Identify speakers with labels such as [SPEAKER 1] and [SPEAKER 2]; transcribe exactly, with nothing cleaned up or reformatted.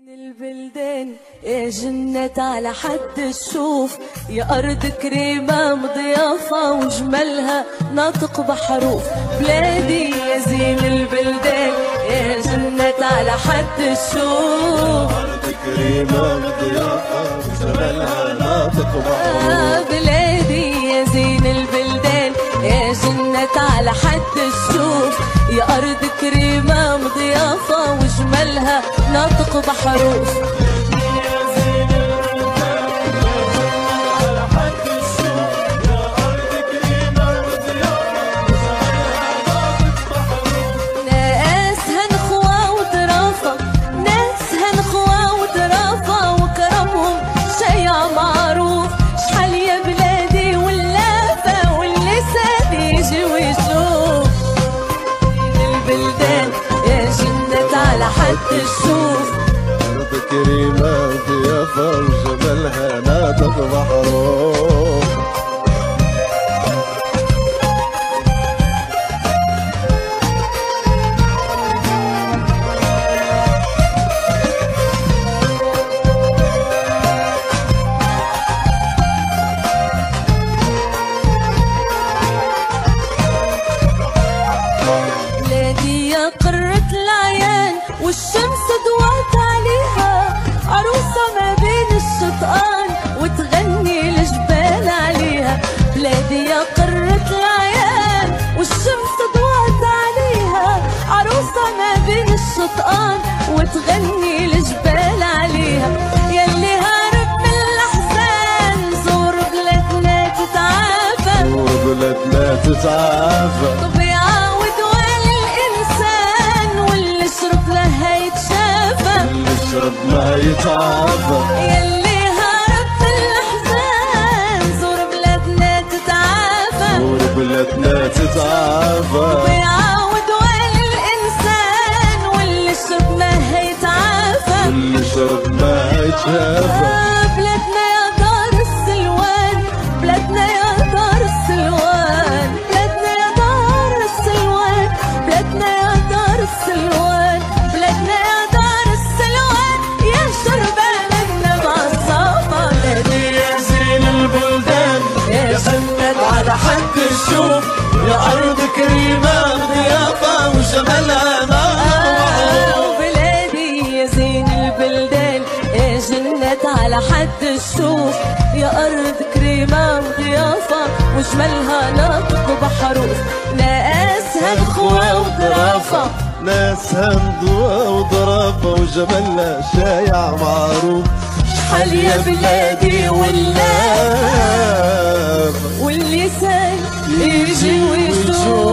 [SPEAKER 1] البلدان يا جنة على حد الشوف، يا أرض كريمة مضيافة وجمالها ناطق بحروف. بلادي يا زين البلدان يا جنة على حد الشوف،
[SPEAKER 2] أرض كريمة مضيافة وجمالها ناطق بحروف.
[SPEAKER 1] بلادي يا زين البلدان يا جنة على حد الشوف، يا أرض كريمة مضيافة وجمالها ناطق بحروف. حد الشوف
[SPEAKER 2] أرض كريمة ضيافة وجمالها ناطق بحروف.
[SPEAKER 1] بلادي يا قرة العيان والشمس ضوات عليها، عروسة ما بين الشطآن وتغني الجبال عليها. بلادي يا قرة العيان والشمس ضوات عليها، عروسة ما بين الشطآن وتغني الجبال عليها. يلي هارب من الأحزان زور بلادنا تتعافى،
[SPEAKER 2] زور بلادنا تتعافى. يشرب ما يتعافى.
[SPEAKER 1] يلي هرب في الأحزان زور بلادنا تتعافى،
[SPEAKER 2] زور بلادنا تتعافى.
[SPEAKER 1] ويعاود وين الإنسان واللي شرب ما هيتعافى،
[SPEAKER 2] واللي شرب ما هيتعافى.
[SPEAKER 1] بلادنا يا دار السلوان، بلادنا يا دار السلوان، بلادنا يا دار السلوان، بلادنا يا دار السلوان، بلادنا يا
[SPEAKER 2] على حد الشوف، يا أرض كريمة ضيافة وجمالها ناطق.
[SPEAKER 1] بلادي يا زين البلدان يا جنة على حد الشوف، يا أرض كريمة وضيافة وجمالها ناطق بحروف. ناسها نخوة وظرافة،
[SPEAKER 2] ناسها نضوى وضرافة وجمالها شايع معروف.
[SPEAKER 1] شحال يا بلادي واللافة واللسان يجي ويشوف.